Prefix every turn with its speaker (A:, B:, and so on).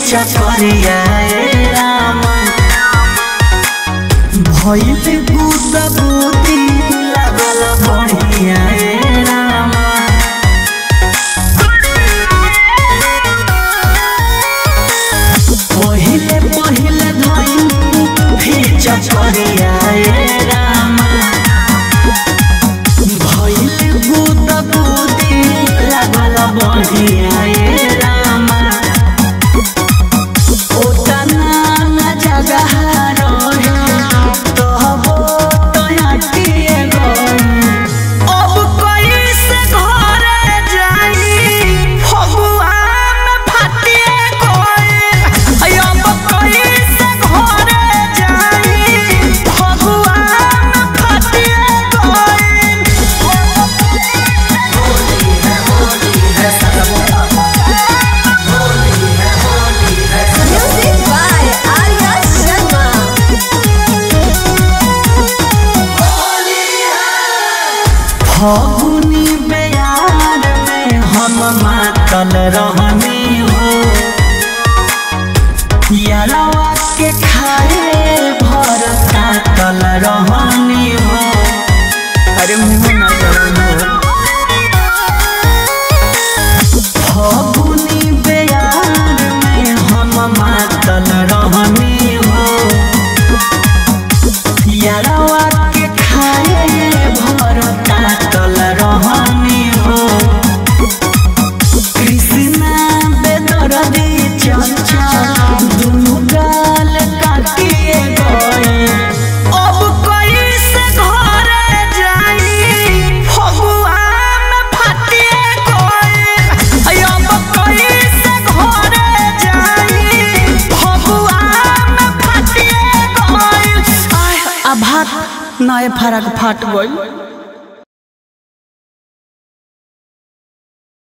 A: चकरिया रामा भइल गुदा बुद्धि लागल बढ़िया रामा पहिले पहिले धइल भी चकरिया रामा भइल गुदा बुद्धि लागल बढ़िया रामा ओतना जगह फगुनी बेयार में हम मातल रहनी हो यारवा के खाए भर तातल रहनी हो अरे मुँह न जरो फगुनी बेयार में हम मातल रहनी हो यारवा के खाए भर तातल रहनी हो कृष्णा बेदर्दी चचा दुनु गाल काटिए गए अब कैसे घरे जाई फगुआ में फाटिए गए अब कैसे घरे जाई फगुआ में फाटिए गए अब हाथ नाय फरक फाट गई।